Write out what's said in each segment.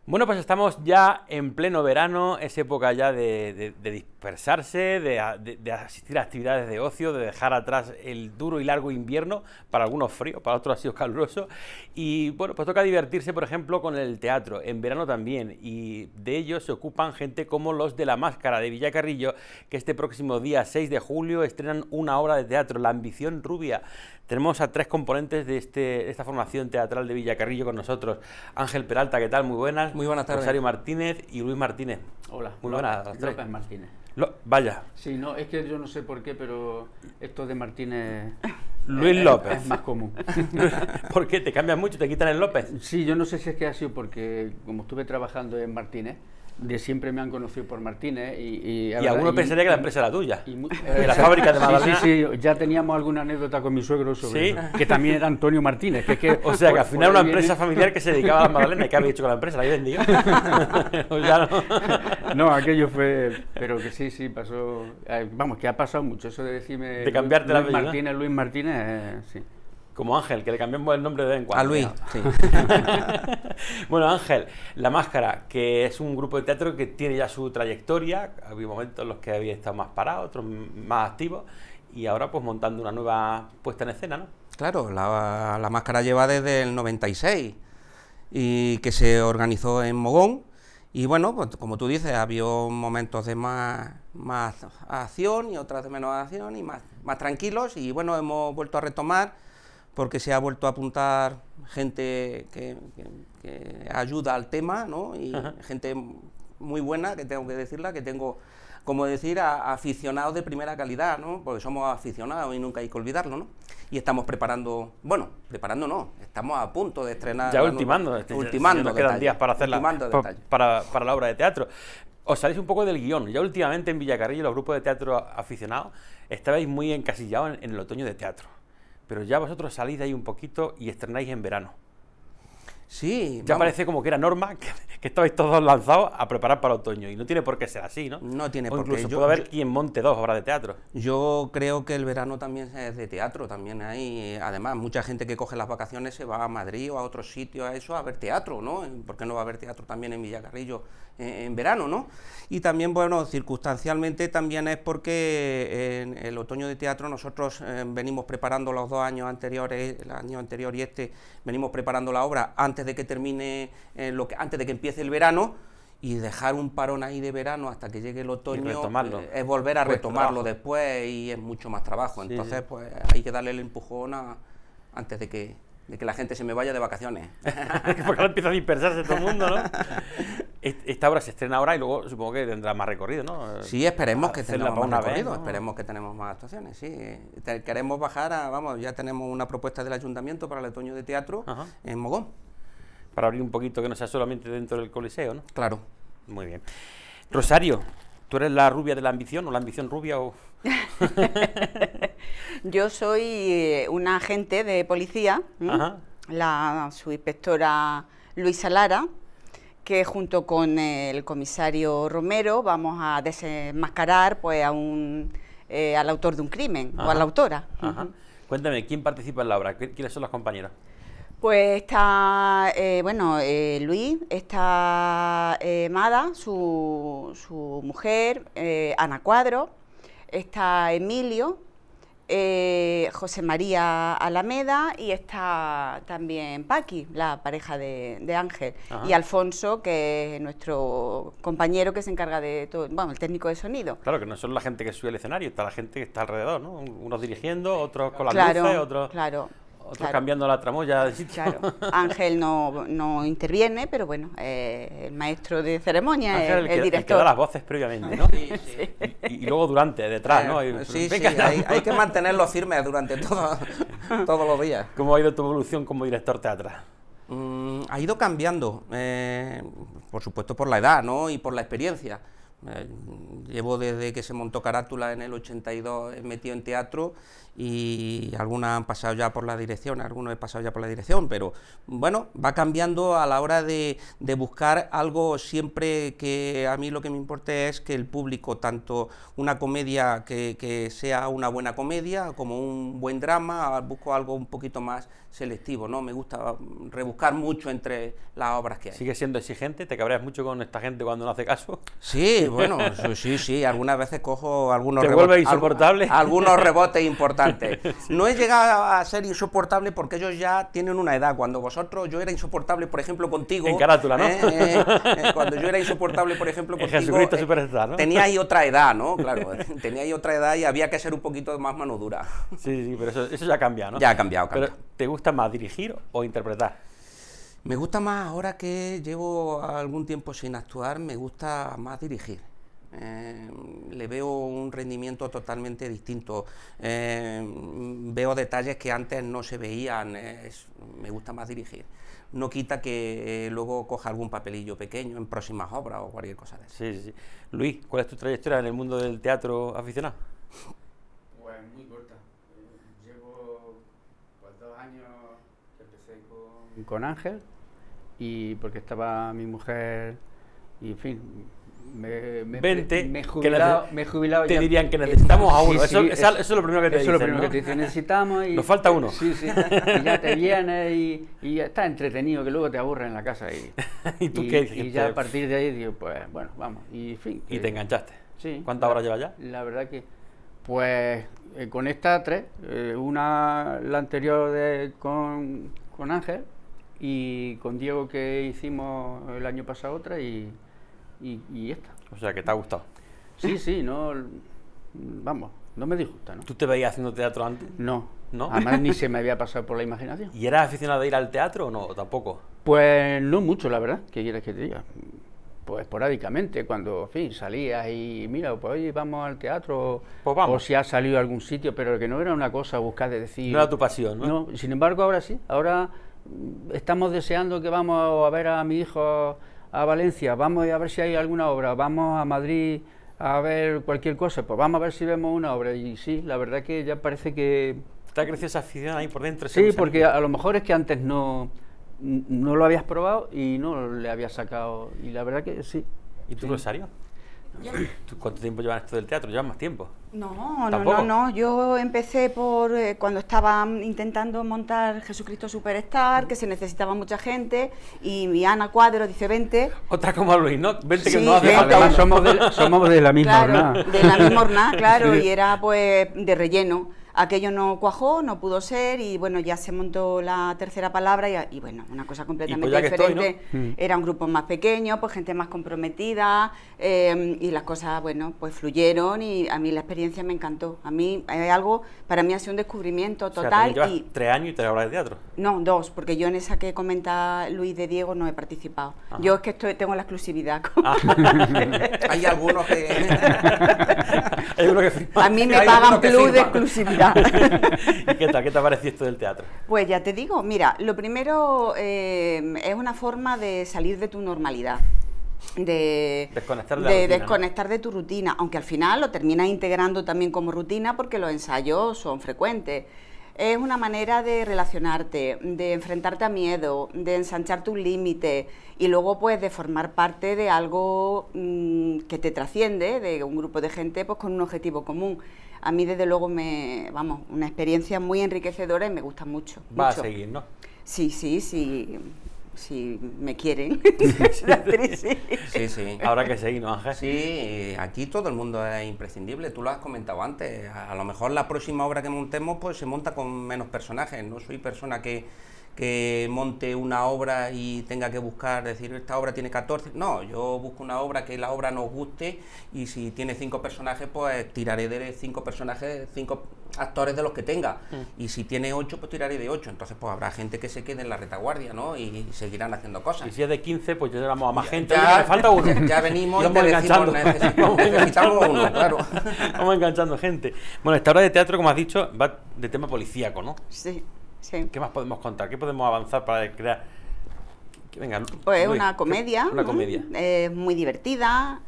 Bueno, pues estamos ya en pleno verano, es época ya de dispersarse, de asistir a actividades de ocio, de dejar atrás el duro y largo invierno, para algunos frío, para otros ha sido caluroso, y bueno, pues toca divertirse, por ejemplo, con el teatro, en verano también, y de ello se ocupan gente como los de La Máscara de Villacarrillo, que este próximo día 6 de julio estrenan una obra de teatro, La Ambición Rubia. Tenemos a tres componentes de esta formación teatral de Villacarrillo con nosotros. Ángel Peralta, ¿qué tal? Muy buenas. Muy buenas tardes. Rosario Martínez y Luis Martínez. Hola. Muy buenas. López Martínez. Vaya. Sí, no, es que yo no sé por qué, pero esto de Martínez... Luis López. Es más común. ¿Por qué? ¿Te cambian mucho? ¿Te quitan el López? Sí, yo no sé si es que ha sido porque, como estuve trabajando en Martínez, de siempre me han conocido por Martínez y alguno pensaría que la empresa era tuya. De la fábrica de Magdalena. Sí, ya teníamos alguna anécdota con mi suegro sobre ¿Sí? eso, que también era Antonio Martínez. O sea, que al final una empresa familiar que se dedicaba a las magdalenas. ¿Y qué había hecho con la empresa? ¿La había vendido? O ya no. No, aquello fue... Pero que sí, pasó... Vamos, que ha pasado mucho eso de decirme... De cambiarte la apellido. Luis Martínez, sí. Como Ángel, que le cambiamos el nombre de vez en cuando. A Luis, sí. Bueno, Ángel, La Máscara, que es un grupo de teatro que tiene ya su trayectoria. Había momentos en los que había estado más parado, otros más activos, y ahora pues montando una nueva puesta en escena, ¿no? Claro, la Máscara lleva desde el 96 y que se organizó en Mogón. Y bueno, pues como tú dices, había momentos de más acción y otras de menos acción y más tranquilos. Y bueno, hemos vuelto a retomar porque se ha vuelto a apuntar gente que ayuda al tema, ¿no? Y gente muy buena, que tengo que decirla, que tengo, como decir, a aficionados de primera calidad, ¿no? Porque somos aficionados y nunca hay que olvidarlo, ¿no? Y estamos preparando, estamos a punto de estrenar... Ya ultimando, nos quedan días para hacerla, para la obra de teatro. Os salís un poco del guión. Ya últimamente en Villacarrillo, los grupos de teatro aficionados, estabais muy encasillados en el otoño de teatro. Pero ya vosotros salís de ahí un poquito y estrenáis en verano. Sí. Ya parece como que era norma que estabais todos lanzados a preparar para el otoño. Y no tiene por qué ser así, ¿no? No tiene por qué. Incluso puede haber quien monte dos obras de teatro. Yo creo que el verano también es de teatro. También hay, además, mucha gente que coge las vacaciones se va a Madrid o a otros sitios a eso a ver teatro, ¿no? ¿Por qué no va a haber teatro también en Villacarrillo en verano, ¿no? Y también, bueno, circunstancialmente también es porque en el otoño de teatro nosotros venimos preparando los 2 años anteriores, el año anterior y este, venimos preparando la obra antes de que termine, antes de que empiece el verano, y dejar un parón ahí de verano hasta que llegue el otoño es volver a retomarlo después y es mucho más trabajo. Entonces, pues hay que darle el empujón antes de que la gente se me vaya de vacaciones. Porque ahora empieza a dispersarse todo el mundo, ¿no? Esta obra se estrena ahora y luego supongo que tendrá más recorrido, ¿no? Sí, esperemos que tengamos más recorrido, ¿no? Esperemos que tenemos más actuaciones, sí. Queremos bajar ya tenemos una propuesta del Ayuntamiento para el otoño de teatro en Mogón. Para abrir un poquito que no sea solamente dentro del Coliseo, ¿no? Claro. Muy bien. Rosario, ¿tú eres la rubia de la ambición o la ambición rubia o...? Yo soy una agente de policía, la subinspectora Luisa Lara, que junto con el comisario Romero vamos a desenmascarar pues al autor de un crimen o a la autora. Cuéntame, ¿quién participa en la obra? ¿Quiénes son los compañeros? Pues está, Luis, está Mada, su mujer, Ana Cuadro, está Emilio, José María Alameda y está también Paqui, la pareja de Ángel, y Alfonso, que es nuestro compañero que se encarga de todo, bueno, el técnico de sonido. Claro, que no son la gente que sube al escenario, está la gente que está alrededor, ¿no? Unos dirigiendo, otros con las luces, otros cambiando la tramoya de sitio. Claro, Ángel no interviene, pero bueno, el maestro de ceremonia es el director. El que da las voces previamente, ¿no? Sí. Y luego durante, detrás, ¿no? Sí, hay que mantenerlo firme durante todos los días. ¿Cómo ha ido tu evolución como director teatral? Ha ido cambiando, por supuesto por la edad, ¿no? Y por la experiencia. Llevo desde que se montó Carátula en el 82 metido en teatro, y algunas han pasado ya por la dirección, algunos he pasado ya por la dirección, pero bueno, va cambiando a la hora de buscar algo. Siempre que a mí lo que me importa es que el público, tanto una comedia que sea una buena comedia, como un buen drama, busco algo un poquito más selectivo, ¿no? Me gusta rebuscar mucho entre las obras que hay. ¿Sigues siendo exigente? ¿Te cabreas mucho con esta gente cuando no hace caso? Sí, bueno, sí, algunas veces cojo algunos ¿Te vuelve insoportable? Algunos rebotes importantes. No he llegado a ser insoportable porque ellos ya tienen una edad. Cuando yo era insoportable, por ejemplo, contigo... En Carátula, ¿no? Cuando yo era insoportable, por ejemplo, En contigo... Jesucristo Superstar, ¿no? Tenía ahí otra edad, ¿no? Claro, tenía ahí otra edad y había que ser un poquito más mano dura. Sí, pero eso ya ha cambiado, ¿no? Ya ha cambiado. Pero, ¿te gusta más dirigir o interpretar? Me gusta más, ahora que llevo algún tiempo sin actuar, me gusta más dirigir. Le veo un rendimiento totalmente distinto, veo detalles que antes no se veían, me gusta más dirigir. No quita que luego coja algún papelillo pequeño en próximas obras o cualquier cosa de eso. Sí. Luis, ¿cuál es tu trayectoria en el mundo del teatro aficionado? Pues muy corta. Llevo pues 2 años que empecé con Ángel, y porque estaba mi mujer, y en fin, me he jubilado te ya. dirían que necesitamos a uno. Sí, eso es lo primero que te dicen, eso es lo primero ¿no? que te dicen, necesitamos, y Nos falta uno. Sí, y ya te vienes y estás entretenido, que luego te aburres en la casa, ¿Y tú qué dijiste? y ya a partir de ahí digo, pues bueno, vamos, y en fin. Y te enganchaste. Sí. ¿Cuántas horas llevas ya? La verdad que, pues, con estas 3, una, la anterior con Ángel, y con Diego, que hicimos el año pasado otra, y esta. O sea, que te ha gustado. Sí, no, vamos, no me disgusta, ¿no? ¿Tú te veías haciendo teatro antes? No, ¿No? además ni se me había pasado por la imaginación. ¿Y eras aficionado a ir al teatro o no? ¿O tampoco? Pues no mucho, la verdad. ¿Qué quieres que te diga? Pues esporádicamente, cuando, en fin, salías y mira, pues oye, vamos al teatro, Pues vamos. o si has salido a algún sitio, pero que no era una cosa buscar de decir... No era tu pasión, ¿no? No, sin embargo, ahora sí. Ahora estamos deseando que vamos a ver a mi hijo a Valencia, vamos a ver si hay alguna obra, vamos a Madrid a ver cualquier cosa, pues vamos a ver si vemos una obra. Y sí, la verdad que ya parece que... ¿Te ha crecido esa afición ahí por dentro? Sí, porque a lo mejor es que antes no lo habías probado y no le habías sacado, y la verdad que sí. ¿Y tú, sí. Rosario? ¿Tú cuánto tiempo llevas en esto del teatro? ¿Llevas más tiempo? No. Yo empecé por cuando estaba intentando montar Jesucristo Superstar, que se necesitaba mucha gente, y mi Ana Cuadro dice, vente. Otra como a Luis, ¿no? Vente, que Sí, no hace vente. falta. Además, somos de la misma hornada. De la misma hornada, claro, Sí. y era pues de relleno. Aquello no cuajó, no pudo ser, y bueno, ya se montó la tercera palabra, y bueno, una cosa completamente ya que estoy, diferente. ¿no? Era un grupo más pequeño, pues gente más comprometida, y las cosas, bueno, pues fluyeron, y a mí la experiencia me encantó. A mí hay algo, para mí ha sido un descubrimiento O sea, total. llevas Y 3 años y 3 horas de teatro. no, 2, porque yo en esa que comenta Luis de Diego no he participado. Ajá. Yo es que tengo la exclusividad. Hay algunos que... Hay uno que firma. A mí me Hay pagan algunos que plus de firman. exclusividad. ¿Y qué tal? ¿Qué te ha parecido esto del teatro? Pues ya te digo, mira, lo primero es una forma de salir de tu normalidad. De Desconectar de la rutina, ¿no? desconectar de tu rutina, aunque al final lo terminas integrando también como rutina porque los ensayos son frecuentes. Es una manera de relacionarte, de enfrentarte a miedo, de ensanchar tus límites y luego pues de formar parte de algo que te trasciende, de un grupo de gente pues con un objetivo común. A mí desde luego una experiencia muy enriquecedora y me gusta mucho. Va mucho. a seguir, ¿no? Sí, si me quieren. La actriz, sí. Sí. Habrá que seguir, ¿no, Ángel? Sí, aquí todo el mundo es imprescindible, tú lo has comentado antes, a lo mejor la próxima obra que montemos pues se monta con menos personajes, no soy persona que monte una obra y tenga que buscar, decir, esta obra tiene 14, no, yo busco una obra que la obra nos guste y si tiene 5 personajes pues tiraré de 5 personajes, 5 actores de los que tenga, y si tiene 8 pues tiraré de 8, entonces pues habrá gente que se quede en la retaguardia, ¿no? Y seguirán haciendo cosas. Y si es de 15, pues ya llevamos a más gente. Ya, Oye, me falta uno. ya venimos y Vamos te decimos, enganchando. necesitamos uno, claro. Vamos enganchando gente. Bueno, esta obra de teatro, como has dicho, va de tema policíaco, ¿no? Sí. ¿Qué más podemos contar? ¿Qué podemos avanzar para crear? Venga, Pues es Luis, una comedia. Una ¿no? comedia. Es muy divertida,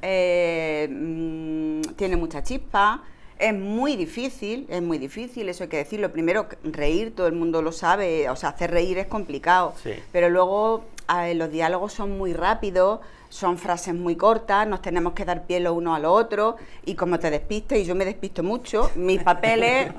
tiene mucha chispa, es muy difícil, eso hay que decirlo. Primero, reír, todo el mundo lo sabe, o sea, hacer reír es complicado, Sí. pero luego los diálogos son muy rápidos, son frases muy cortas, nos tenemos que dar pie los unos a los otros, y como te despistes, y yo me despisto mucho, mis papeles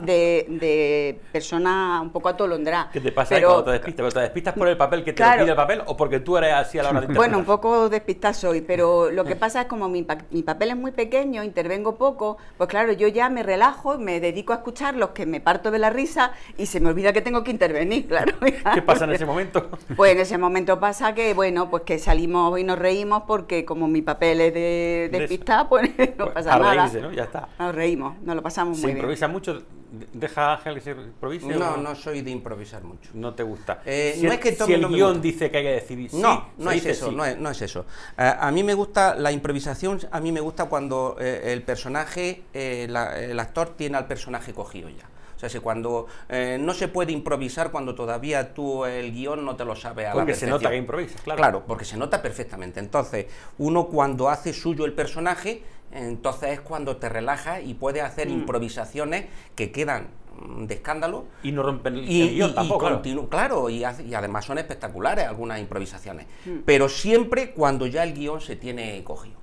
de persona un poco atolondrada. ¿Qué te pasa pero, cuando te despistas? ¿Pero te despistas por el papel que te Claro. lo pide el papel o porque tú eres así a la hora de interpretar? Bueno, un poco despistada soy, pero lo que pasa es como mi papel es muy pequeño, intervengo poco, pues claro, yo ya me relajo, me dedico a escucharlos, que me parto de la risa y se me olvida que tengo que intervenir, claro. ¿Qué pasa en ese momento? Pues en ese momento pasa que, bueno, pues que salimos y nos reímos porque como mi papel es de despistada, pues no pasa a nada. reírse, ¿no? Ya está. Nos reímos, nos lo pasamos ¿Se muy bien. improvisa mucho? ¿Deja a Ángel que se improvise? No, o no soy de improvisar mucho. No te gusta. No Si es que si el no me guión gusta. dice que hay que decir sí, No, se no es dice eso, sí. no es eso. A mí me gusta la improvisación, a mí me gusta cuando el personaje, el actor tiene al personaje cogido ya. O sea, si cuando no se puede improvisar cuando todavía tú el guión no te lo sabes a la Porque se perfección. nota que improvisas, claro. Claro, porque se nota perfectamente. Entonces, uno cuando hace suyo el personaje, entonces es cuando te relajas y puedes hacer improvisaciones que quedan de escándalo. Y no rompen el guión tampoco, claro. Claro, y además son espectaculares algunas improvisaciones. Pero siempre cuando ya el guión se tiene cogido.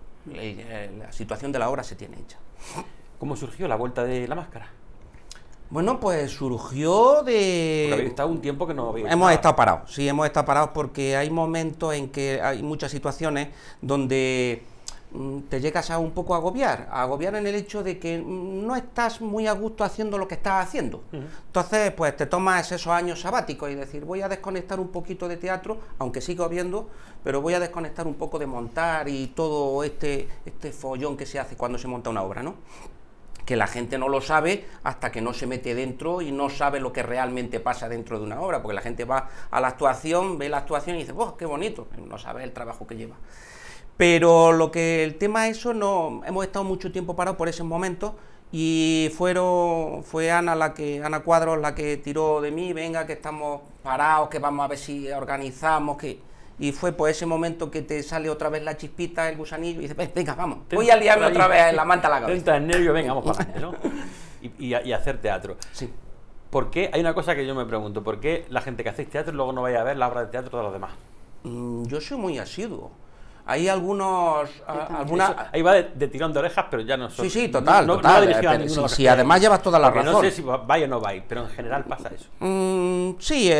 La situación de la obra se tiene hecha. ¿Cómo surgió la vuelta de La Máscara? Bueno, pues surgió Porque habéis de... estado un tiempo que no habéis Hemos estado parados, sí, hemos estado parados porque hay momentos en que hay muchas situaciones donde te llegas a un poco a agobiar en el hecho de que no estás muy a gusto haciendo lo que estás haciendo. Entonces, pues te tomas esos años sabáticos y decir, voy a desconectar un poquito de teatro, aunque sigo viendo, pero voy a desconectar un poco de montar y todo este follón que se hace cuando se monta una obra, ¿no? Que la gente no lo sabe hasta que no se mete dentro y no sabe lo que realmente pasa dentro de una obra, porque la gente va a la actuación, ve la actuación y dice, ¡oh, qué bonito! No sabe el trabajo que lleva. Pero el tema eso, no hemos estado mucho tiempo parados por esos momentos y fue Ana Cuadros la que tiró de mí, venga, que estamos parados, que vamos a ver si organizamos, y fue por ese momento que te sale otra vez la chispita, el gusanillo, y dices, venga, vamos, voy a liarme otra vez en la manta a la cabeza. Entra en nervio, venga, vamos para adelante, ¿no? Y hacer teatro. Sí. ¿Por qué? Hay una cosa que yo me pregunto, ¿por qué la gente que hacéis teatro luego no vaya a ver la obra de teatro de los demás? Yo soy muy asiduo. Hay algunas... Eso, ahí va de tirón de orejas, pero ya no son... Sí, total, no, total. No dirigido a ninguno de los Si que además llevas toda la porque razón. No sé si vais o no vais, pero en general pasa eso. Sí,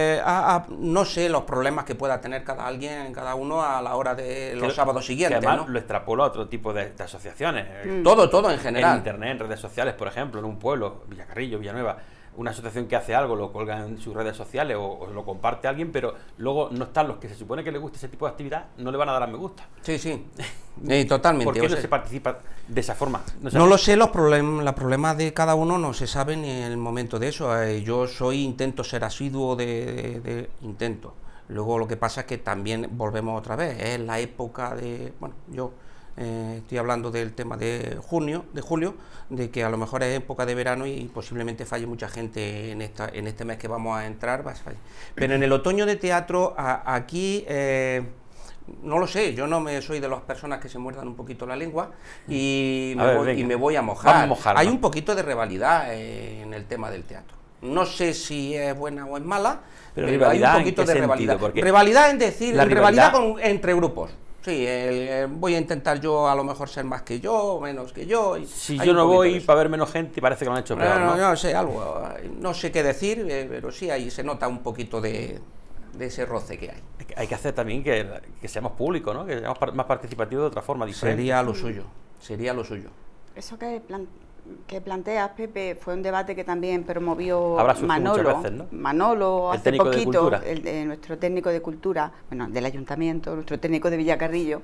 no sé los problemas que pueda tener cada uno a la hora de los sábados siguientes, que además ¿no? lo extrapolo a otro tipo de asociaciones. Todo en En general. internet, en redes sociales, por ejemplo, en un pueblo, Villacarrillo, Villanueva, una asociación que hace algo, lo colga en sus redes sociales o lo comparte a alguien, pero luego no están los que se supone que les gusta ese tipo de actividad, no le van a dar a me gusta. Sí. Totalmente. ¿Por qué no se participa de esa forma? No lo sé, los problemas de cada uno no se saben ni en el momento de eso. Yo intento ser asiduo intento. Luego lo que pasa es que también volvemos otra vez, es la época de... Bueno, yo estoy hablando del tema de julio, de que a lo mejor es época de verano y posiblemente falle mucha gente en este mes que vamos a entrar, va a fallar. Pero en el otoño de teatro, aquí... no lo sé, yo no soy de las personas que se muerdan un poquito la lengua y me voy a mojar. Hay un poquito de rivalidad en el tema del teatro. No sé si es buena o es mala, pero hay un poquito de rivalidad. Rivalidad en decir, rivalidad entre grupos. Sí, voy a intentar yo a lo mejor ser más que yo, menos que yo. Si yo no voy para ver menos gente, parece que lo han hecho peor, ¿no? No sé, algo, no sé qué decir, pero sí, ahí se nota un poquito de ese roce que hay. Hay que hacer también que seamos públicos, ¿no? Que seamos más participativos de otra forma diferente. Sería lo suyo. Eso que planteas, Pepe, fue un debate que también promovió Manolo. Veces, ¿no? Manolo el hace poquito, nuestro técnico de cultura, bueno, del ayuntamiento, nuestro técnico de Villacarrillo.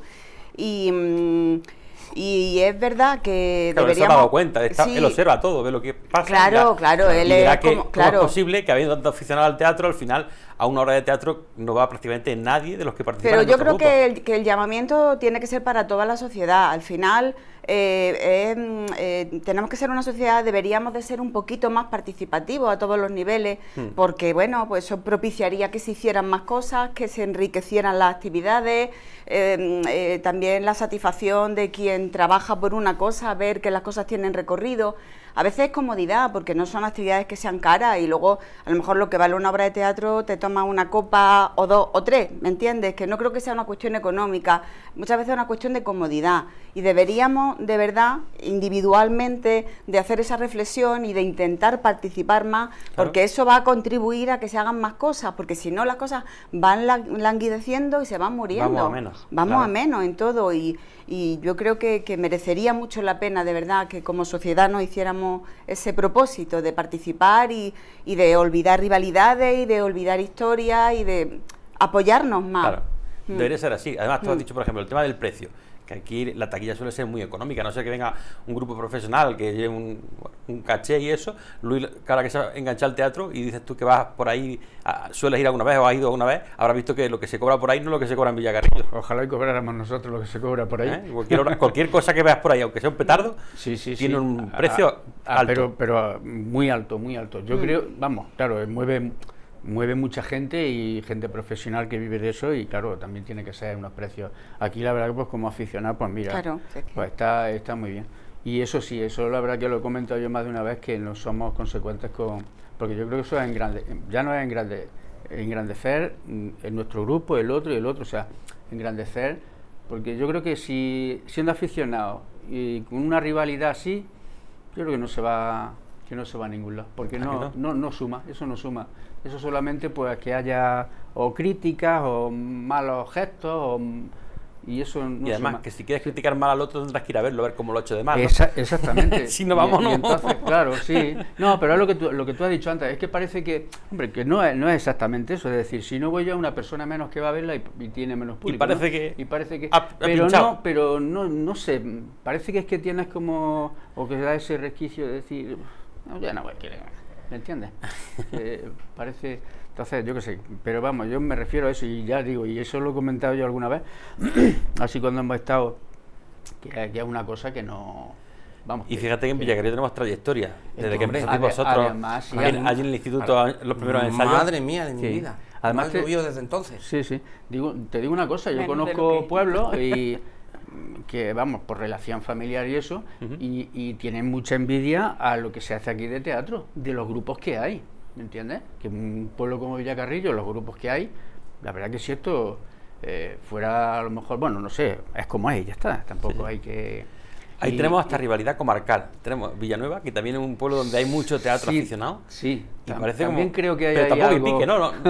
Y es verdad que claro, deberíamos... él se ha dado cuenta, él observa todo, ve lo que pasa. Claro, él es como... ¿Cómo es posible que habiendo tanto aficionado al teatro, al final, a una hora de teatro no va prácticamente nadie de los que participan Pero en yo creo grupo? que el llamamiento tiene que ser para toda la sociedad. Al final, tenemos que ser una sociedad, deberíamos de ser un poquito más participativos a todos los niveles, porque bueno, pues eso propiciaría que se hicieran más cosas, que se enriquecieran las actividades, también la satisfacción de quien trabaja por una cosa, ver que las cosas tienen recorrido. A veces es comodidad, porque no son actividades que sean caras y luego a lo mejor lo que vale una obra de teatro te toma una copa o dos o tres, ¿me entiendes? Que no creo que sea una cuestión económica, muchas veces es una cuestión de comodidad y deberíamos de verdad individualmente de hacer esa reflexión y de intentar participar más, porque eso va a contribuir a que se hagan más cosas, porque si no las cosas van languideciendo y se van muriendo. Vamos a menos. Vamos a menos en todo y yo creo que merecería mucho la pena, de verdad, que como sociedad nos hiciéramos ese propósito de participar y de olvidar rivalidades y de olvidar historias y de apoyarnos más. Claro, debería ser así. Además, tú has dicho, por ejemplo, el tema del precio, que aquí la taquilla suele ser muy económica, a no ser que venga un grupo profesional que lleve un caché y eso. Luis, cara que se ha enganchado al teatro y dices tú que vas por ahí, sueles ir alguna vez o has ido alguna vez, habrás visto que lo que se cobra por ahí no es lo que se cobra en Villacarrillo. Ojalá y cobráramos nosotros lo que se cobra por ahí. Cualquier cosa que veas por ahí, aunque sea un petardo, tiene un precio alto. Pero muy alto, muy alto. Yo creo, vamos, claro, mueve mucha gente y gente profesional que vive de eso y claro, también tiene que ser unos precios. Aquí la verdad que pues como aficionado, pues mira, claro, pues está muy bien. Y eso sí, eso la verdad que lo he comentado yo más de una vez, que no somos consecuentes con... Porque yo creo que eso es ya no es engrandecer en nuestro grupo, el otro y el otro, o sea, engrandecer, porque yo creo que si siendo aficionado y con una rivalidad así, yo creo que no se va a ningún lado, porque no suma, eso no suma. Eso solamente pues que haya o críticas o malos gestos y eso no y además suma. Que si quieres criticar mal al otro tendrás que ir a verlo, a ver cómo lo ha hecho de mal, ¿no? Exactamente. Si no vamos, y no. Entonces, claro, sí. No, pero es lo que tú has dicho antes, es que parece que, hombre, que no es exactamente eso, es decir, si no voy yo a una persona menos que va a verla y tiene menos público. Y parece que pero no sé, parece que es que tienes como, o que da ese resquicio de decir, no, ya no voy a querer. ¿Me entiendes? Parece... Entonces, yo qué sé, pero vamos, yo me refiero a eso y ya digo, y eso lo he comentado yo alguna vez, así cuando hemos estado, que es una cosa que no... Vamos, y fíjate que en Villacarrillo tenemos trayectoria, desde que empezasteis vosotros, allí en el instituto, los primeros ensayos. Madre mía de mi vida, además que vivido desde entonces. Sí, te digo una cosa, yo conozco pueblos y... que vamos, por relación familiar y eso, y tienen mucha envidia a lo que se hace aquí de teatro, de los grupos que hay, ¿me entiendes? Que en un pueblo como Villacarrillo, los grupos que hay, la verdad que si esto fuera a lo mejor, bueno, no sé, es como es, ya está, tampoco hay que... Ahí tenemos hasta rivalidad comarcal. Tenemos Villanueva, que también es un pueblo donde hay mucho teatro aficionado. Sí, y parece también como, creo que hay pero tampoco algo... hay pique,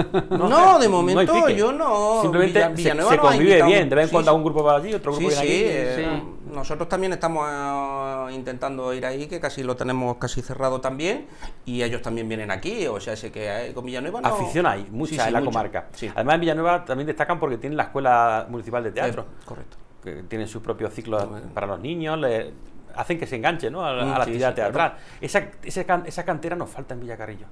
no, de momento yo no. Simplemente Villanueva se convive bien. De vez en cuando sí. un grupo va allí, otro grupo viene aquí. Sí. Nosotros también estamos intentando ir ahí, que casi lo tenemos casi cerrado también, y ellos también vienen aquí, o sea, sé que con Villanueva no... Afición hay, mucha en la comarca. Sí. Además en Villanueva también destacan porque tienen la Escuela Municipal de Teatro. Correcto. Que tienen sus propios ciclos para los niños, hacen que se enganchen, ¿no? a la actividad teatral. Claro. Esa cantera nos falta en Villacarrillo.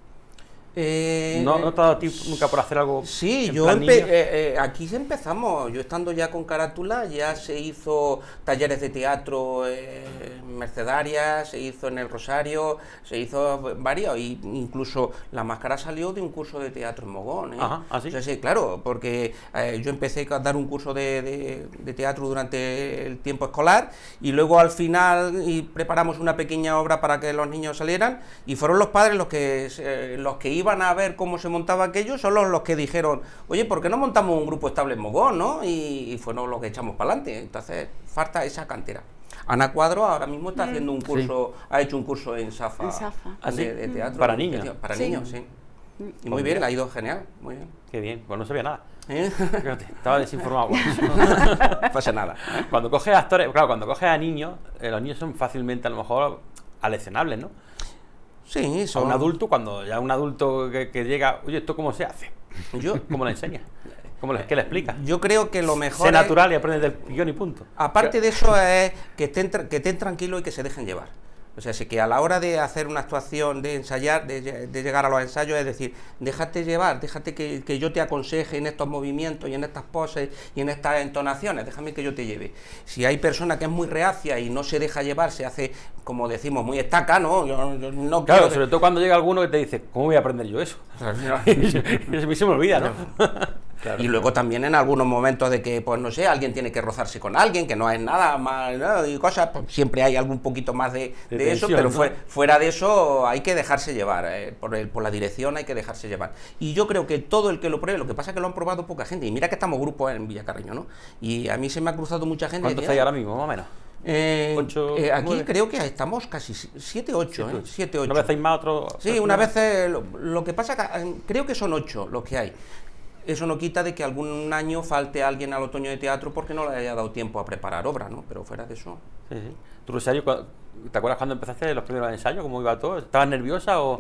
¿No te ha dado tiempo nunca por hacer algo? Sí, aquí empezamos, yo estando ya con Carátula, ya se hizo talleres de teatro en Mercedarias, se hizo en el Rosario, se hizo varios, y incluso La Máscara salió de un curso de teatro en Mogón. Ajá, ¿ah, sí? O sea, sí, claro, porque yo empecé a dar un curso de teatro durante el tiempo escolar, y luego al final preparamos una pequeña obra para que los niños salieran, y fueron los padres los que iban a ver cómo se montaba aquello, son los que dijeron, oye, ¿por qué no montamos un grupo estable en Mogón, no? Y fueron los que echamos para adelante. Entonces, falta esa cantera. Ana Cuadro ahora mismo está haciendo un curso, ha hecho un curso en Safa, de teatro. Para niños. Para niños, sí. Y muy bien, le ha ido genial, muy bien. Qué bien, pues no sabía nada. Fíjate, estaba desinformado. No pasa nada. Cuando coges actores, claro, cuando coges a niños, los niños son fácilmente a lo mejor aleccionables, ¿no? Sí, a un adulto, cuando ya un adulto que llega, oye, ¿esto cómo se hace? ¿Cómo le enseñas? ¿Qué le explicas? Yo creo que lo mejor sé natural y aprendes del guión y punto. Aparte de eso es que estén tranquilos y que se dejen llevar. O sea, sí que a la hora de hacer una actuación, de ensayar, de llegar a los ensayos, es decir, déjate llevar, déjate que yo te aconseje en estos movimientos y en estas poses y en estas entonaciones, déjame que yo te lleve. Si hay persona que es muy reacia y no se deja llevar, se hace, como decimos, muy estaca, ¿no? Yo no Claro, quiero sobre todo cuando llega alguno que te dice, ¿cómo voy a aprender yo eso? A mí se me olvida, ¿no? Claro. Y luego también en algunos momentos de que, pues no sé, alguien tiene que rozarse con alguien, que no es nada más, ¿no? Y cosas, pues siempre hay algún poquito más de eso, tensión, pero ¿no? fuera de eso hay que dejarse llevar, por la dirección hay que dejarse llevar. Y yo creo que todo el que lo pruebe, lo que pasa es que lo han probado poca gente, y mira que estamos grupos en Villacarreño, ¿no? Y a mí se me ha cruzado mucha gente. ¿Cuántos hay ahora mismo, más o menos? 8, aquí 9. creo que estamos casi 7, 8, 7, 8. Una vez hay más, otro... Sí, una vez lo que pasa que creo que son 8 los que hay. Eso no quita de que algún año falte alguien al otoño de teatro porque no le haya dado tiempo a preparar obra, ¿no? Pero fuera de eso... Sí, sí. ¿Tu ensayo, te acuerdas cuando empezaste los primeros ensayos? ¿Cómo iba todo? ¿Estabas nerviosa o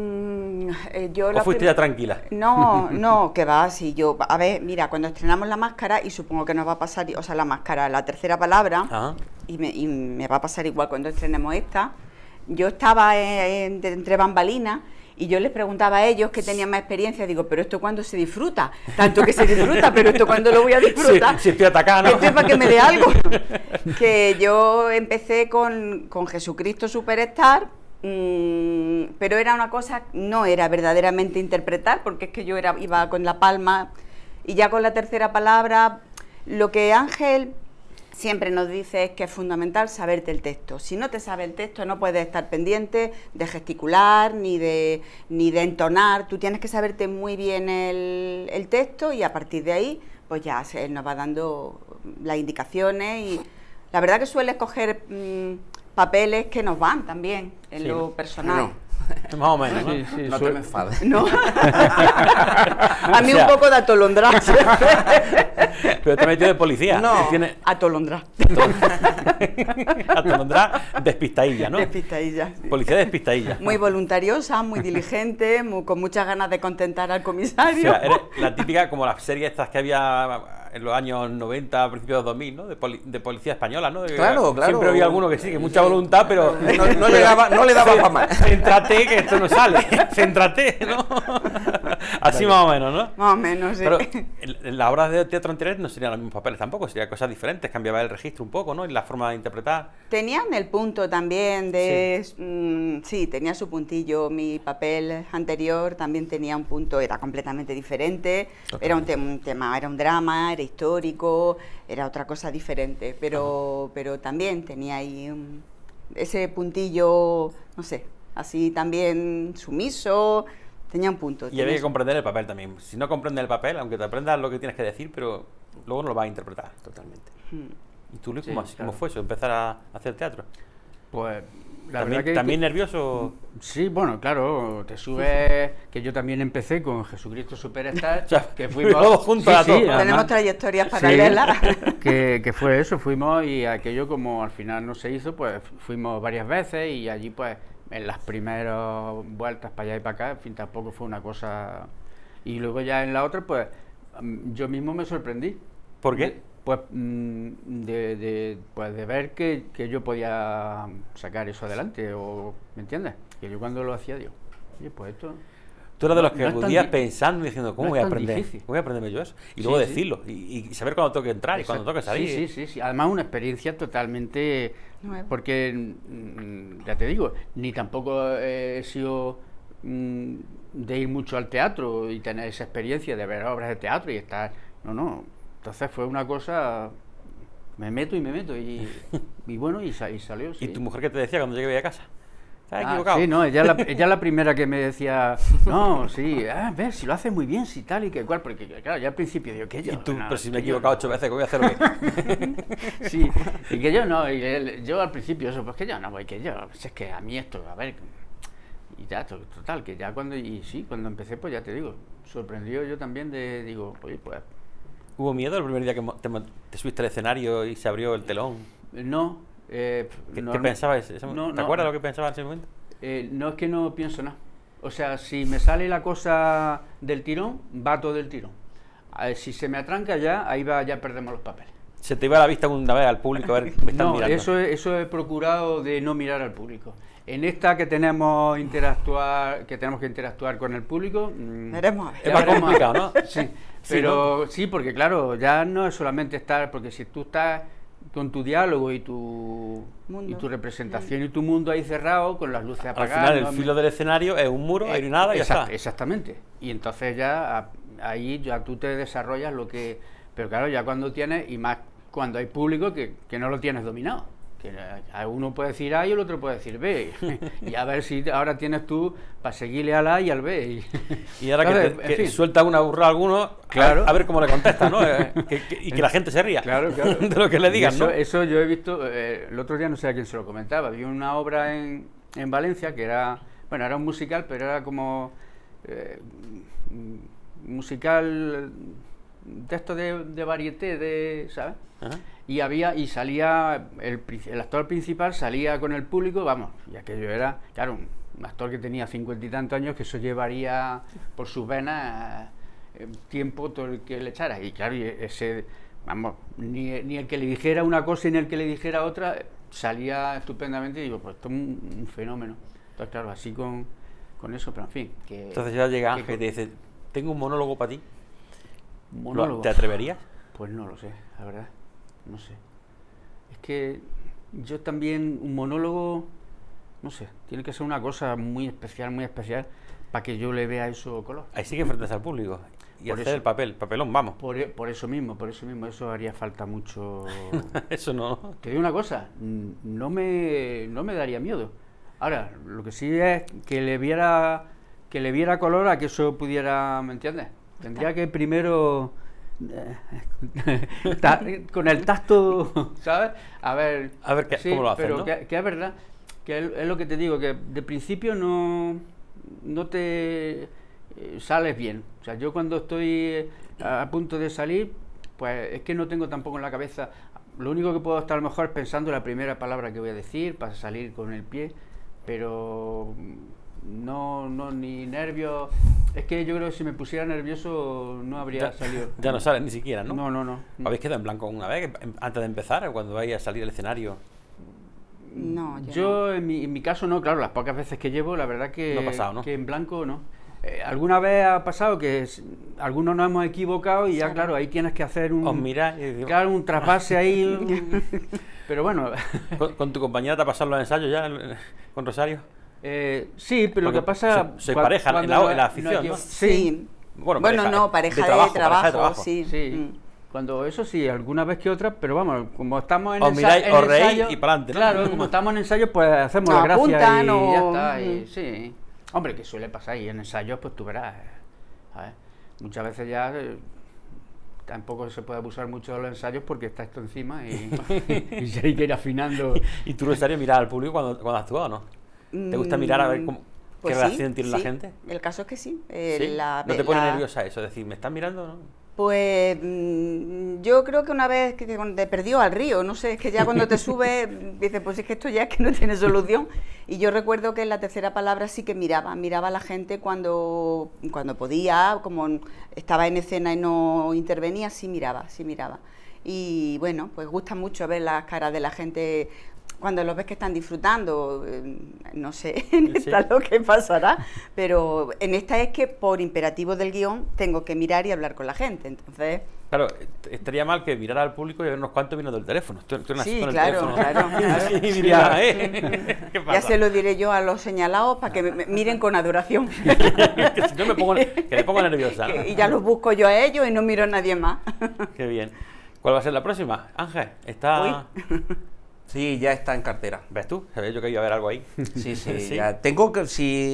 Yo fuiste ya tranquila? No, que va, si yo... A ver, mira, cuando estrenamos La Máscara, y supongo que nos va a pasar, o sea, La Máscara, la tercera palabra, Ajá. y me va a pasar igual cuando estrenemos esta, yo estaba entre bambalinas, y yo les preguntaba a ellos que tenían más experiencia, digo, pero ¿esto cuándo se disfruta? Tanto que se disfruta, pero ¿esto cuándo lo voy a disfrutar? Sí, estoy atacada, ¿no? Esto es para que me dé algo. Que yo empecé con Jesucristo Superstar, pero era una cosa, no era verdaderamente interpretar, porque es que yo iba con la palma, y ya con la tercera palabra, lo que Ángel siempre nos dice es que es fundamental saberte el texto. Si no te sabes el texto, no puedes estar pendiente de gesticular ni de entonar. Tú tienes que saberte muy bien el texto, y a partir de ahí, pues ya él nos va dando las indicaciones, y la verdad que suele escoger papeles que nos van también en lo personal. Bueno, Más o menos, ¿no? Sí, sí, no te me enfades. ¿No? A mí O sea, un poco de atolondrá. Pero te metió de policía. No. Tiene Atolondrá. atolondrá despistadilla, ¿no? Despistadilla. Sí. Policía despistadilla. Muy voluntariosa, muy diligente, con muchas ganas de contentar al O comisario. sea, eres la típica, como las series estas que había en los años 90, a principios de 2000, ¿no? De policía española, ¿no? Claro, claro. Siempre había alguno que sí, que mucha voluntad, pero... No le daba para más. Céntrate, que esto no sale. Céntrate, ¿no? Así más o menos, ¿no? Más o menos, sí. Pero en las obras de teatro anteriores no serían los mismos papeles tampoco, serían cosas diferentes, cambiaba el registro un poco, ¿no? Y la forma de interpretar. Tenían el punto también de... Sí, tenía su puntillo. Mi papel anterior también tenía un punto, era completamente diferente. Era un tema, era un drama, era histórico, era otra cosa diferente. Pero también tenía ahí ese puntillo, no sé, así también sumiso. Tenía un punto. Y había que comprender el papel también. Si no comprendes el papel, aunque te aprendas lo que tienes que decir, pero luego no lo vas a interpretar. Totalmente. ¿Y tú, Luis, Sí, cómo claro. fue eso? Empezar a hacer teatro. Pues la ¿También, verdad que... ¿también nervioso? Sí, bueno, claro, te subes, que yo también empecé con Jesucristo Superstar, O sea, que fuimos todos juntos a todos. además, Tenemos trayectorias sí, paralelas. que fue eso, fuimos, y aquello como al final no se hizo, pues fuimos varias veces, y allí pues en las primeras vueltas para allá y para acá, en fin, tampoco fue una cosa... Y luego ya en la otra, pues yo mismo me sorprendí. ¿Por qué? Pues pues de ver que yo podía sacar eso adelante, o ¿me entiendes? Que yo cuando lo hacía, digo, oye, pues esto... Tú eras de los que no es tan acudías di- pensando y diciendo, ¿cómo no voy es a tan aprender? difícil. ¿Cómo voy a aprenderme yo eso? Y Sí, luego sí. decirlo, y saber cuándo tengo que entrar y cuándo tengo que salir. Sí. Además una experiencia totalmente... Nueva. Porque, ya te digo, ni tampoco he sido de ir mucho al teatro y tener esa experiencia de ver obras de teatro y estar... No. Entonces fue una cosa... Me meto, y bueno, y salió. Sí. ¿Y tu mujer qué te decía cuando llegué a casa? ¿Estás equivocado? Sí, no, ella es la primera que me decía, no, sí, ves, si lo haces muy bien, si tal y que cual, porque claro, ya al principio digo, que yo... Y tú, no, pero si me he que yo equivocado no". 8 veces, ¿qué voy a hacer hoy? Sí, y que yo no, yo al principio eso, pues que yo no voy, que yo, pues es que a mí esto, a ver, y ya, total, que ya cuando empecé, pues ya te digo, sorprendido yo también digo, oye, pues... ¿Hubo miedo el primer día que te subiste al escenario y se abrió el telón? No, ¿Qué pensabas? no, ¿Te acuerdas lo que pensabas en ese momento? no, es que no pienso nada. O sea, si me sale la cosa del tirón, va todo del tirón. Si se me atranca ya, ahí ya perdemos los papeles. Se te iba la vista una vez al público a ver, me están No, mirando. eso he procurado de no mirar al público. En esta que tenemos que interactuar con el público, Veremos a ver. Es más veremos. complicado, ¿no? Sí, Sí, pero sí, porque claro, ya no es solamente estar, porque si tú estás con tu diálogo y tu representación y tu mundo ahí cerrado, con las luces Al apagadas. final el filo del escenario es un muro, hay nada y ya está. Exactamente. Y entonces ya ahí ya tú te desarrollas lo que... Pero claro, ya cuando tienes, y más cuando hay público que no lo tienes dominado. Que uno puede decir A y el otro puede decir B. Y a ver si ahora tienes tú para seguirle al A y al B. Y ahora Entonces, que en fin. suelta una burra a alguno, Claro. a ver cómo le contesta, ¿no? Y que la gente se ría Claro. de lo que le digan, eso, ¿no? Eso yo he visto, el otro día no sé a quién se lo comentaba, vi una obra en Valencia que era, bueno, era un musical, pero era como musical de esto de varieté, ¿sabes? Ajá. Y salía, el actor principal salía con el público, vamos, y aquello era, claro, un actor que tenía 50 y tantos años, que eso llevaría por sus venas tiempo todo el que le echara, y claro, y ese, vamos, ni el que le dijera una cosa ni el que le dijera otra, salía estupendamente, y digo, pues esto es un fenómeno. Entonces, claro, así con eso, pero en fin. Entonces ya llega Ángel y te dice, tengo un monólogo para ti. ¿Monólogo? ¿Te atreverías? Pues no lo sé, la verdad, no sé. Es que yo también, un monólogo, no sé, tiene que ser una cosa muy especial, para que yo le vea eso color. Ahí sí que enfrentas al público y Por hacer eso. el papelón, vamos. Por eso mismo, eso haría falta mucho. Eso no. Te digo una cosa, no me daría miedo. Ahora, lo que sí es que le viera color a que eso pudiera, ¿me entiendes? Tendría que primero con el tacto, ¿sabes? A ver cómo lo hacen, pero ¿no? que es verdad, que es lo que te digo, que de principio no te sales bien. O sea, yo cuando estoy a punto de salir, pues es que no tengo tampoco en la cabeza. Lo único que puedo estar a lo mejor pensando la primera palabra que voy a decir para salir con el pie, pero no ni nervios. Es que yo creo que si me pusiera nervioso no habría salido. Ya no sales ni siquiera, ¿no? No. ¿Habéis quedado en blanco una vez antes de empezar, cuando vais a salir al escenario? No, Yo en mi caso no, claro, las pocas veces que llevo, la verdad que, No ha pasado, ¿no? que en blanco no. Alguna vez ha pasado que algunos nos hemos equivocado y ya, claro, ahí tienes que hacer Os miráis y decís, claro, un trasvase ahí. Pero bueno. ¿Con tu compañera te ha pasado los ensayos ya con Rosario? Sí, pero lo Porque que pasa... sois pareja en la afición, ¿no? Sí. Bueno, no, pareja de trabajo, sí. Sí. Cuando eso sí, alguna vez que otra, pero vamos, como estamos en Os miráis, os reís ensayo, y para adelante, ¿no? Claro, como estamos en ensayo, pues hacemos Nos la gracia apuntan y ya o- está. Y, sí. Hombre, que suele pasar y en ensayos, pues tú verás. ¿Sabes? Muchas veces ya tampoco se puede abusar mucho de los ensayos porque está esto encima y ya hay que ir afinando. ¿Y tú, Rosario, miras al público cuando has actuado, no? ¿Te gusta mirar a ver qué Pues reacción tiene la sí. gente? El caso es que sí. ¿Sí? ¿No te pone nerviosa eso? Decir, ¿me están mirando o no? Pues yo creo que una vez que te perdió al río, no sé, es que ya cuando te sube, dices, pues es que esto ya es que no tiene solución. Y yo recuerdo que en la tercera palabra sí que miraba a la gente cuando podía, como estaba en escena y no intervenía, sí miraba. Y bueno, pues gusta mucho ver las caras de la gente cuando los ves que están disfrutando. No sé en esta lo que pasará, pero en esta es que por imperativo del guión tengo que mirar y hablar con la gente, entonces... Claro, estaría mal que mirara al público y ver unos cuantos mirando el teléfono. Tú eres así Sí, con el claro, teléfono. claro. Y diría, ¿qué pasa? Ya se lo diré yo a los señalados para que me miren con adoración. Que si no que me pongo nerviosa, ¿no? Y ya los busco yo a ellos y no miro a nadie más. Qué bien. ¿Cuál va a ser la próxima? Ángel, está... Sí, ya está en cartera. ¿Ves tú? Sabía yo que iba a haber algo ahí. Sí, Sí. ya tengo que,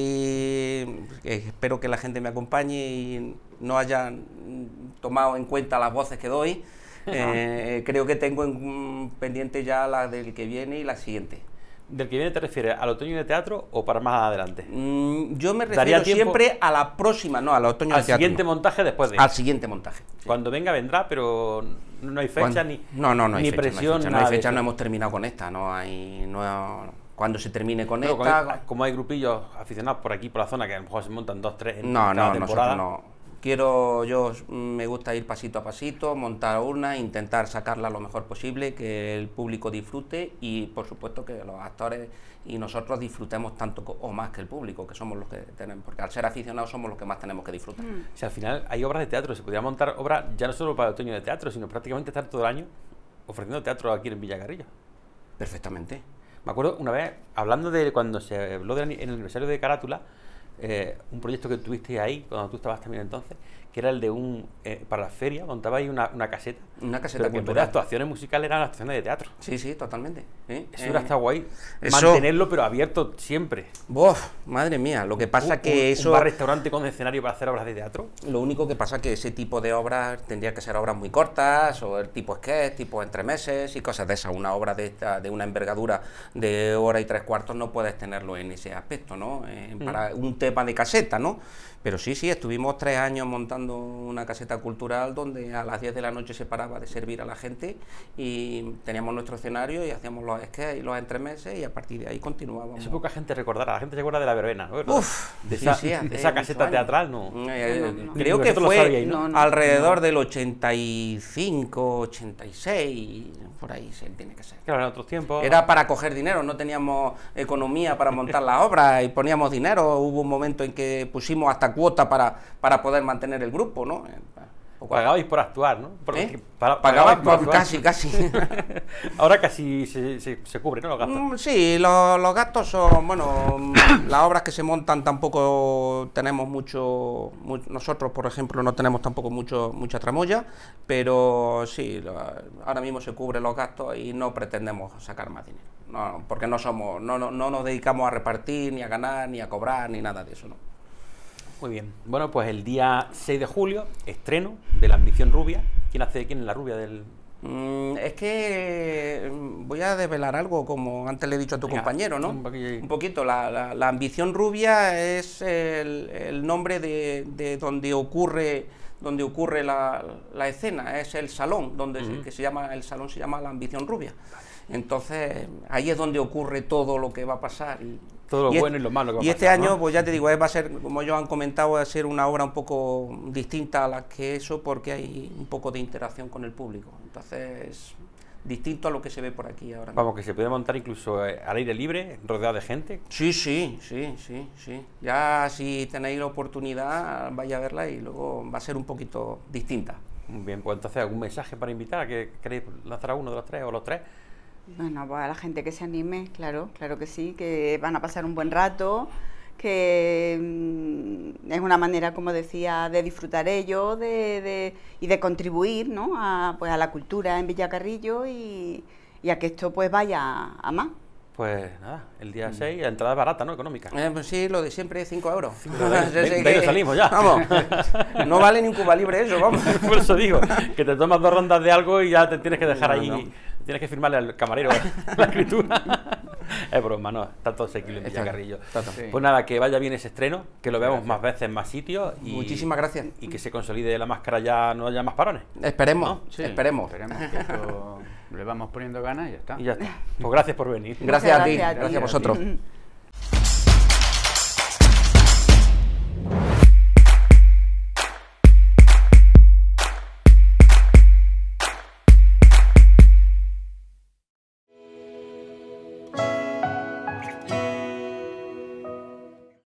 espero que la gente me acompañe y no hayan tomado en cuenta las voces que doy. Creo que tengo pendiente ya la del que viene y la siguiente. ¿Del que viene te refieres al otoño de teatro o para más adelante? Yo me ¿Daría refiero tiempo? siempre a la próxima, no, al otoño Al del teatro. siguiente No. montaje después de... Al siguiente montaje. Cuando venga vendrá, pero no hay fecha ni No hay ni fecha, presión, no hay nada de fecha, eso. no hemos terminado con esta, cuando se termine con Pero esta... como hay grupillos aficionados por aquí, por la zona, que a lo mejor se montan 2, 3 en No, cada nosotros temporada. no. Me gusta ir pasito a pasito, montar una, intentar sacarla lo mejor posible, que el público disfrute y por supuesto que los actores y nosotros disfrutemos tanto o más que el público, que somos los que tenemos, porque al ser aficionados somos los que más tenemos que disfrutar. Si al final hay obras de teatro, se podría montar obras ya no solo para el otoño de teatro, sino prácticamente estar todo el año ofreciendo teatro aquí en Villacarrillo. Perfectamente. Me acuerdo una vez, hablando de cuando se habló en el aniversario de Carátula, un proyecto que tuviste ahí, cuando tú estabas también entonces, que era el de para la feria, montabais una caseta. Una caseta pero que en vez de actuaciones musicales eran actuaciones de teatro. Sí, sí, totalmente. Eso hubiera estado guay, eso, mantenerlo pero abierto siempre. Madre mía, lo que pasa que eso... Un bar-restaurante con escenario para hacer obras de teatro. Lo único que pasa que ese tipo de obras tendría que ser obras muy cortas, o el tipo sketch, tipo entremeses y cosas de esas. Una obra de una envergadura de hora y 3/4 no puedes tenerlo en ese aspecto, ¿no? Para un tema de caseta, ¿no? Pero sí, estuvimos 3 años montando una caseta cultural donde a las 10 de la noche se paraba de servir a la gente y teníamos nuestro escenario y hacíamos los sketches y los entremeses y a partir de ahí continuábamos. Eso poca gente recordará, la gente se acuerda de la verbena, ¿no? De esa caseta teatral, ¿no? Creo que fue alrededor del 85, 86, por ahí se tiene que ser. Claro, en otros tiempos. Era para coger dinero, no teníamos economía para montar las obras y poníamos dinero. Hubo un momento en que pusimos hasta cuota para poder mantener el grupo, ¿no? Pagabais por actuar, ¿no? Pagabais por casi. Ahora casi se cubre, ¿no? Los gastos. Sí, los gastos son, bueno, las obras que se montan tampoco tenemos nosotros, por ejemplo, no tenemos tampoco mucha tramoya, pero sí, ahora mismo se cubren los gastos y no pretendemos sacar más dinero, no, porque no nos dedicamos a repartir, ni a ganar, ni a cobrar, ni nada de eso, ¿no? Muy bien. Bueno, pues el día 6 de julio, estreno de La Ambición Rubia. ¿Quién es la rubia del...? Es que voy a desvelar algo, como antes le he dicho a tu compañero, ¿no? Un poquito. La Ambición Rubia es el nombre de donde ocurre la escena, es el salón, el salón se llama La Ambición Rubia. Entonces, ahí es donde ocurre todo lo que va a pasar. Todo lo bueno y lo malo que va a pasar. Y este año, ¿no? Pues ya te digo, va a ser, como ellos han comentado, va a ser una obra un poco distinta a la que eso, porque hay un poco de interacción con el público. Entonces, distinto a lo que se ve por aquí ahora mismo. Vamos, que se puede montar incluso al aire libre, rodeado de gente. Sí. Ya si tenéis la oportunidad, vaya a verla y luego va a ser un poquito distinta. Muy bien, pues entonces, ¿algún mensaje para invitar? ¿A que queréis lanzar a uno de los tres o los tres? Bueno, pues a la gente que se anime, claro que sí, que van a pasar un buen rato, que es una manera, como decía, de disfrutar ellos y de contribuir, ¿no? a la cultura en Villacarrillo y a que esto pues vaya a más. Pues nada, el día 6, la entrada es barata, ¿no? Económica. Pues sí, lo de siempre, 5 euros. De ahí salimos ya. Vamos, no vale ni un Cuba Libre eso, vamos. Por eso digo, que te tomas 2 rondas de algo y ya te tienes que dejar ahí, tienes que firmarle al camarero la escritura. Es broma, no, está todo asequible en Villacarrillo. Sí. Pues nada, que vaya bien ese estreno, que lo veamos más veces en más sitios. Muchísimas gracias. Y que se consolide la máscara, ya no haya más parones. Esperemos, ¿no? Sí, esperemos que esto le vamos poniendo ganas y ya está. Y ya está. Pues gracias por venir. Gracias a ti, Gracias a gracias a vosotros.